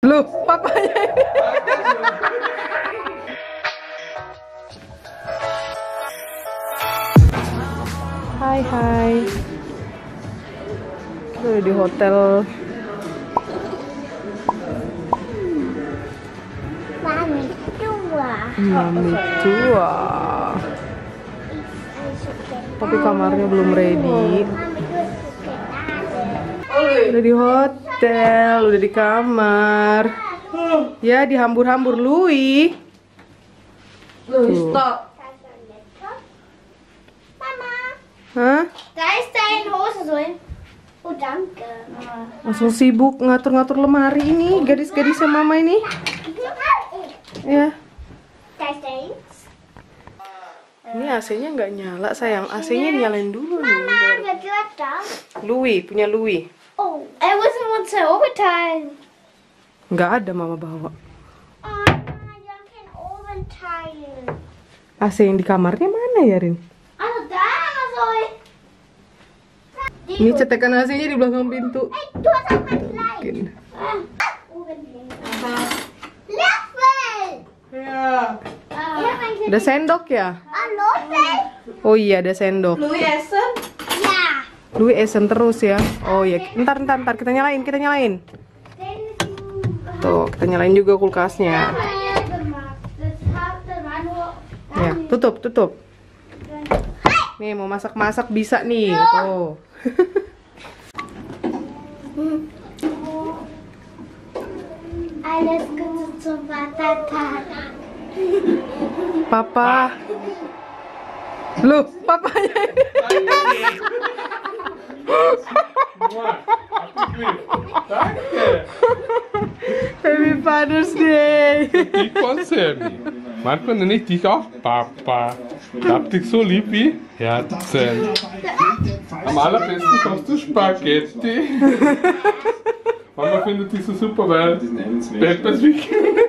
Loh, papanya ini. Hai. Kita udah di hotel. Mami tua. Tapi kamarnya belum ready. Udah di hotel, udah di kamar. Ya, dihambur-hambur Louis. Stop. Hah? Oh, danke. Langsung sibuk ngatur-ngatur lemari ini, gadis-gadisnya mama ini. Ya. Ini AC-nya nggak nyala sayang, AC-nya nyalain dulu nih. Louis, punya Louis. Oh, I wasn't want to overtime. Nggak ada mama bawa. Oh, jag kan overtime. AC yang di kamarnya mana ya, Rin? Alltså där alltså. Ini cetekan AC-nya di belakang pintu. Du har tagit ett Mungkin. Löffel! Ya. Ada sendok ya? Oh iya, ada sendok. Louis Essen? Ya. Louis Essen terus ya. Oh iya, ntar kita nyalain. Tuh, kita nyalain juga kulkasnya. Ya, tutup. Nih, mau masak-masak bisa nih. Tuh. Alles Gute zum Vatertag. Papa. Loh, papanya ini. Happy Father's Day. Dich war Sammy. Manchmal nenne ich dich auch Papa. Ich hab dich so lieb wie Herzen. Am allerbesten kochst du Spaghetti. Mama findet dich so super, weil Peppers wie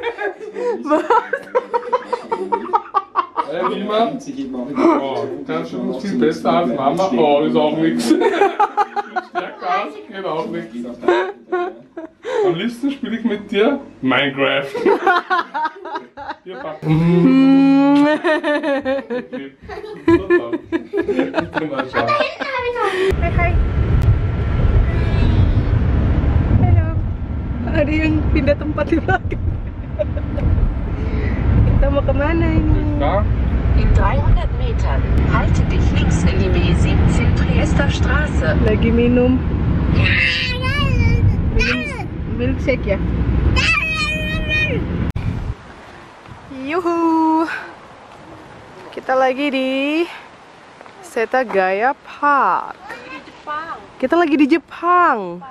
Wie man? Oh, du kannst schon viel besser als Mama. Oh, ist auch nichts. Stärker geht auch nichts. Am liebsten spiele ich mit dir Minecraft. Hier, Papa. Hai. Halo. Ada yang pindah tempat di belakang. Kita mau kemana ini? In 300 Metern halte dich links in die B17 Triester Straße. Lagi minum milkshake ya. Yuhu. Kita lagi di Setagaya Park. Kita lagi di Jepang.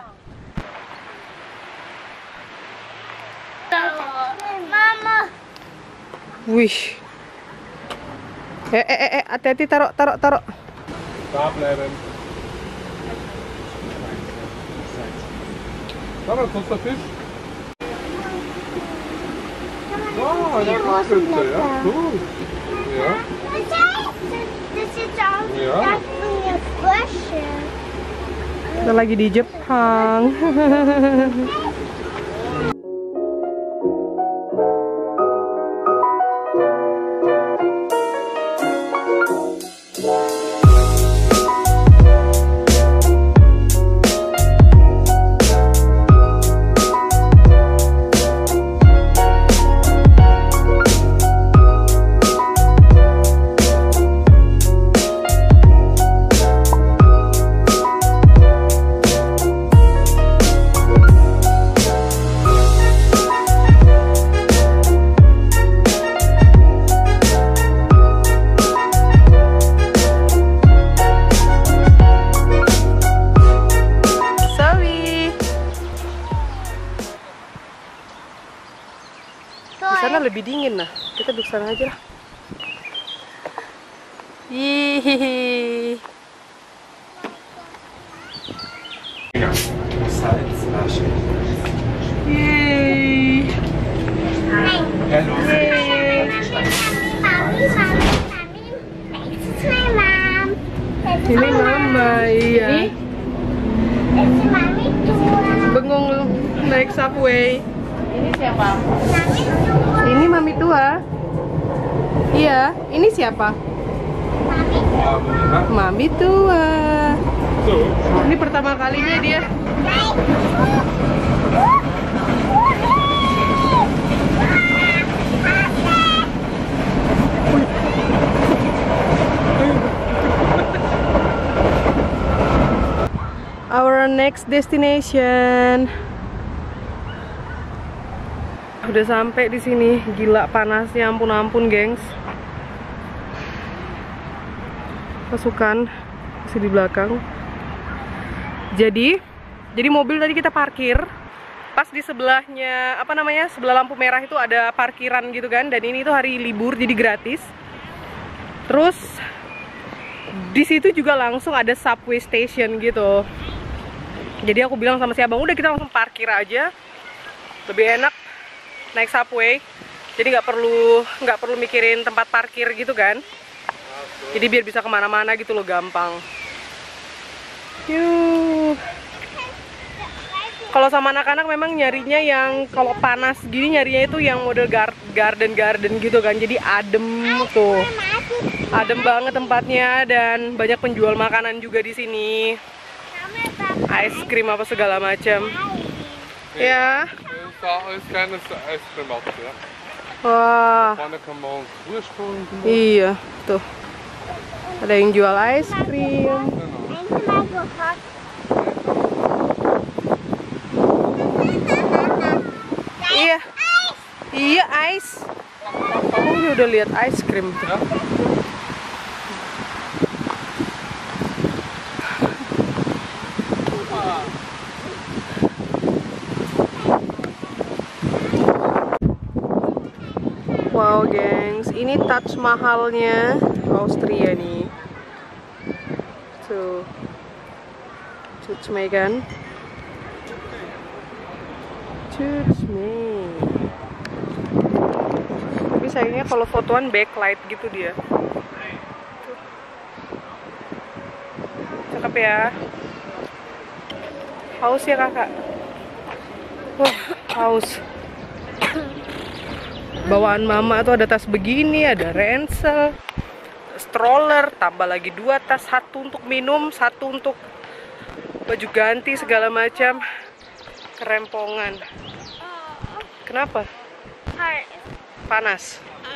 Mama. Wih. Hati-hati, taruh. Da bleiben. Mama, kommst du Fisch? Wow, eine Fischpizza, ja, cool. Ja. Das ist auch Ja. mir Frösche. Kita lagi di Jepang. Di sana lebih dingin nah. Kita duduk sana aja lah. Hihihi. Yeay. Hello. Ini mama, iya. Mami tua. Bengong naik subway. Ini siapa? Ini mami tua. Iya, ini siapa? Mami tua. Ini pertama kalinya dia. Our next destination. Udah sampai di sini. Gila panasnya, ampun-ampun, gengs. Pasukan masih di belakang. Jadi mobil tadi kita parkir pas di sebelahnya, apa namanya, sebelah lampu merah itu ada parkiran gitu kan. Dan ini tuh hari libur jadi gratis. Terus di situ juga langsung ada subway station gitu. Jadi aku bilang sama si abang, udah kita langsung parkir aja, lebih enak naik subway. Jadi nggak perlu mikirin tempat parkir gitu kan. Jadi biar bisa kemana-mana gitu loh, gampang. Yuh. Kalau sama anak-anak memang nyarinya yang kalau panas gini nyarinya itu yang model garden gitu kan. Jadi adem tuh, adem banget tempatnya dan banyak penjual makanan juga di sini. Es krim apa segala macam. Ya. Wah. Iya, tuh. Ada yang jual es krim. Iya. Iya, ice. Kamu udah lihat es krim tuh. Wow, gengs, ini Taj Mahalnya Austria nih. Tuh, Taj kan? Taj. Tapi sayangnya kalau fotoan backlight gitu dia. Tuh. Cakep ya. Haus ya kakak? Wah, haus. Bawaan mama tuh ada tas begini, ada ransel, stroller, tambah lagi 2 tas, 1 untuk minum, 1 untuk baju ganti segala macam. Kerempongan. Kenapa? Panas.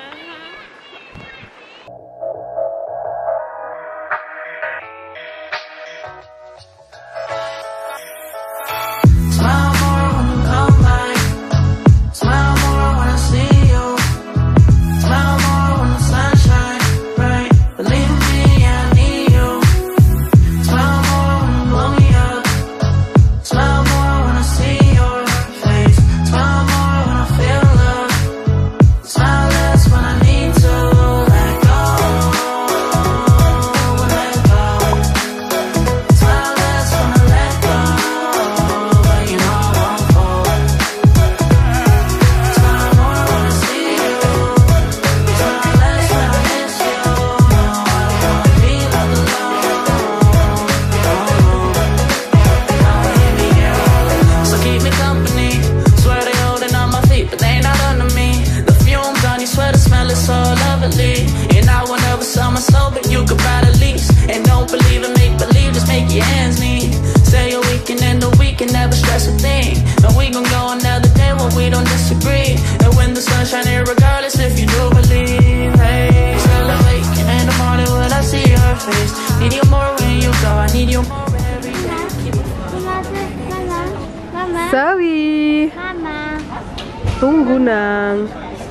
Sawi. Mama. Tunggu, Nang.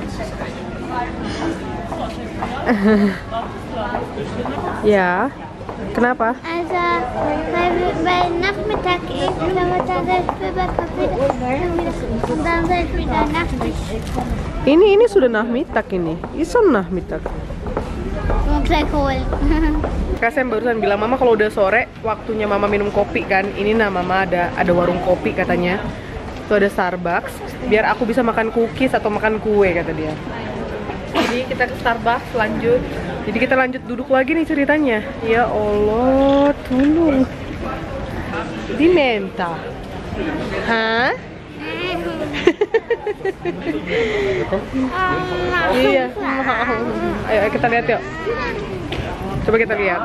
Ya. Kenapa? Also, weil Nachmittag ist, dann soll ich wieder und dann soll ich wieder Nachmittag. Ini sudah Nachmittag ini. Ison Nachmittag. Und saya holen. Kasem barusan bilang, Mama kalau udah sore waktunya Mama minum kopi kan. Ini nah Mama ada warung kopi katanya. Tuh ada Starbucks. Biar aku bisa makan cookies atau makan kue kata dia. Jadi kita ke Starbucks lanjut. Jadi kita lanjut duduk lagi nih ceritanya. Ya Allah, tolong. Dimenta. Hah? Komm. Iya. Ayo kita lihat yuk. Coba kita lihat.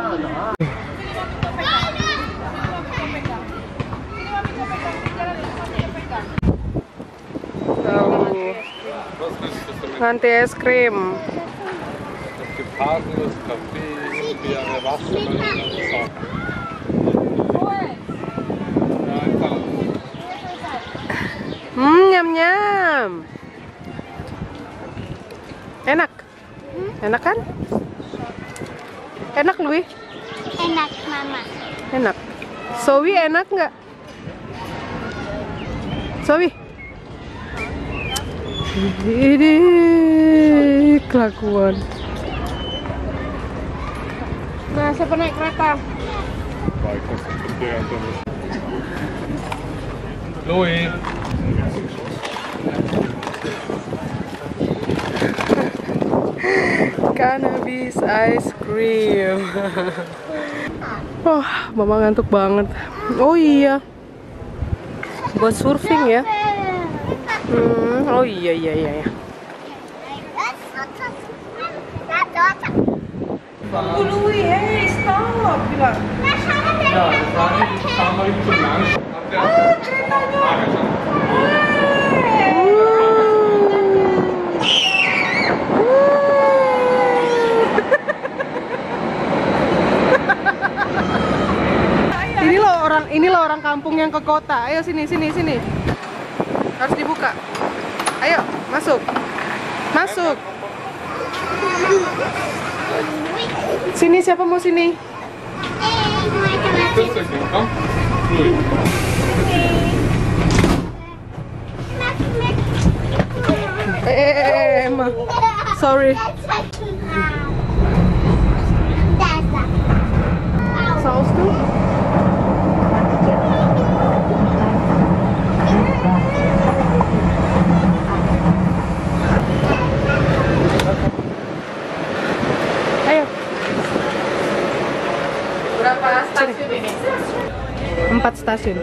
Nanti es krim. Es gibt Haselnuss, Kaffee, Himbeere, Wassermelone und Sahne. Ja, einfach. Nyam nyam. Enak. Enak kan? Enak Lui? Enak, Mama. Enak. Zoe enak nggak? Zoe? Ini kelakuan. Nah, siapa naik kereta? Baik, das ist der Louis. Cannabis ice cream. Oh, Mama ngantuk banget. Oh iya, buat surfing ya. Oh iya. Louis, hey stop, bilang. Ja, das war nicht zum Lunch. Inilah orang kampung yang ke kota. Ayo sini. Harus dibuka. Ayo, masuk. Sini, siapa mau sini? Komm, Louis. Emma. Sorry. Saus tuh? Ayo. Berapa stasiun ini? 4 stasiun.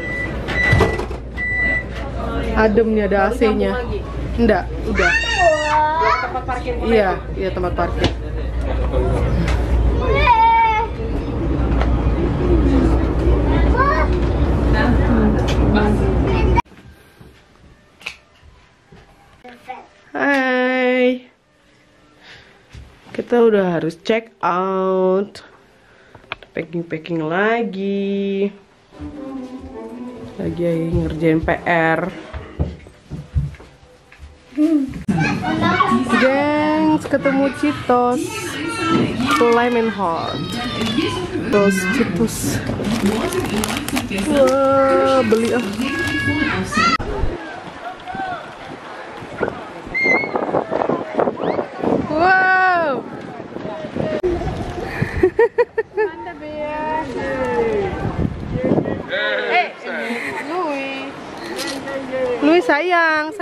Adem nih, ada AC-nya. Enggak, udah. Tempat parkir. Iya, tempat parkir. Hai. Kita udah harus check out. Packing lagi. Lagi ngerjain PR. Gengs, ketemu Cheetos Flamin' Hot. Terus Cheetos. Wah, beli ah. Wow. Mantap ya. Louis sayang.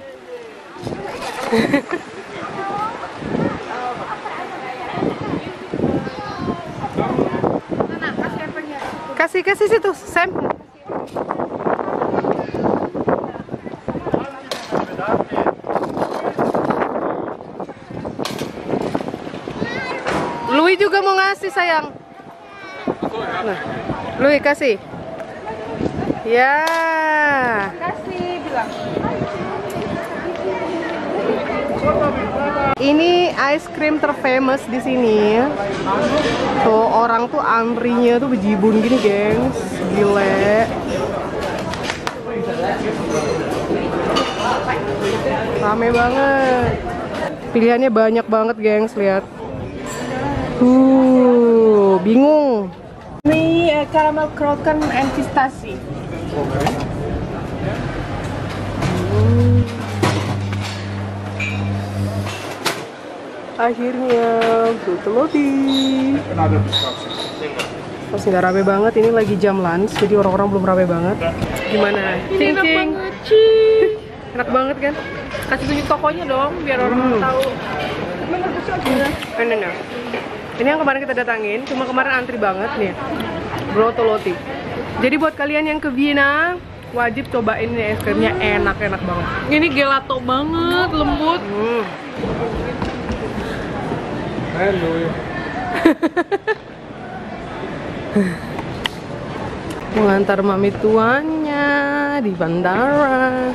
Kasih situ, Sam. Louis juga mau ngasih sayang. Nah, Louis kasih. Ya. Kasih bilang. Ini ice cream terfamous di sini. Tuh orang tuh antrinya tuh bejibun gini, gengs. Gile. Rame banget. Pilihannya banyak banget, gengs, lihat. Bingung. Ini caramel croquant and pistachio. Akhirnya Brutolotti. Masih nggak rame banget, ini lagi jam lunch, jadi orang-orang belum rame banget. Gimana? Cing. Enak banget kan? Kasih tunjuk tokonya dong, biar orang tahu. Nah. Ini yang kemarin kita datangin, cuma kemarin antri banget nih. Brutolotti. Jadi buat kalian yang ke Vienna, Wajib cobain ini es krimnya, enak-enak banget. Ini gelato banget, lembut. Halo. Mengantar mami tuanya di bandara.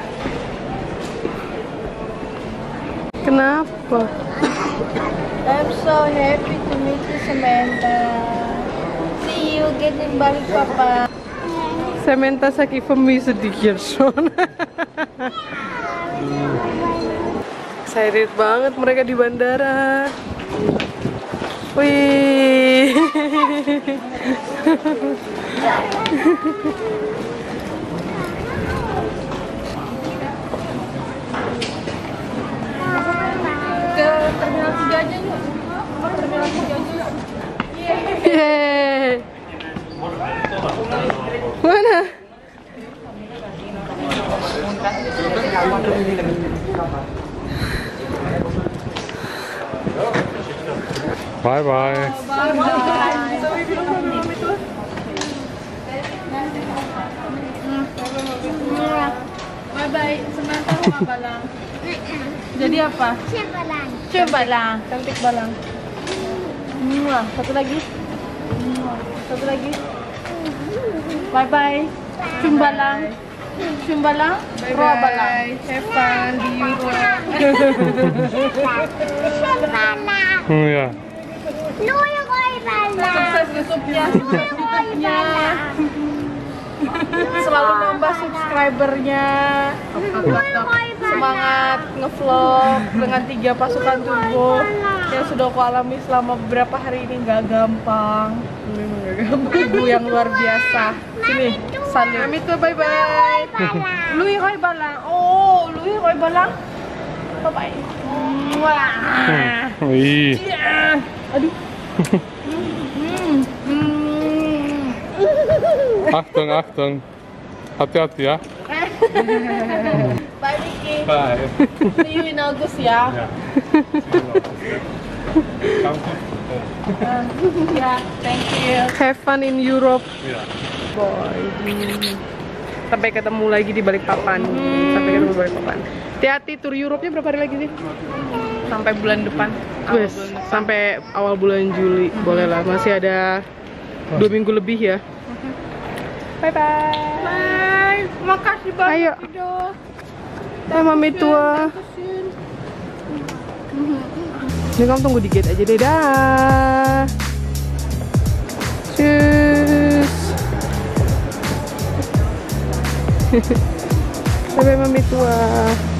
Kenapa? I'm so happy to meet you, Samantha. See you again in Balikpapan. Samantha sakit sedikit, Son. Excited banget mereka di bandara. Wih. Ke Terminal 3 aja yuk. Terminal 3 aja yuk. Yeay. Mana? Bye bye. Bye bye. Samantha mau apa lang? Jadi apa? Siapa lang? Coba lang. Cantik balang. Satu lagi. Satu lagi. Bye bye. Cumba lang. Cumba lang. Roba lang. Have fun di Europe. Ja. Sukses YouTube-nya. YouTube-nya. Selalu nambah subscribernya. Semangat ngevlog dengan 3 pasukan tubuh yang sudah aku alami selama beberapa hari ini. Nggak gampang. Ibu yang luar biasa. Sini, salut. Mami tuh bye bye. Louis Roy Balang. Oh, Louis Roy Balang. Bye bye. Wah. Ih. Aduh. Achtung, Achtung. Hati-hati ya. Bye, Vicky. Bye. See you in August ya. Ja. Ya, thank you. Have fun in Europe. Ja. Boy. Sampai ketemu lagi di Balikpapan. Sampai ketemu di Balikpapan. Hati-hati, tur Europe-nya berapa hari lagi sih? Sampai bulan depan. Wes, sampai awal bulan Juli. Boleh lah, masih ada 2 minggu lebih ya. Bye bye. Bye. Makasih banyak. Ayo. Udah. Mami tua. Ini kamu tunggu di gate aja deh, dah. Cus. Bye bye mami tua.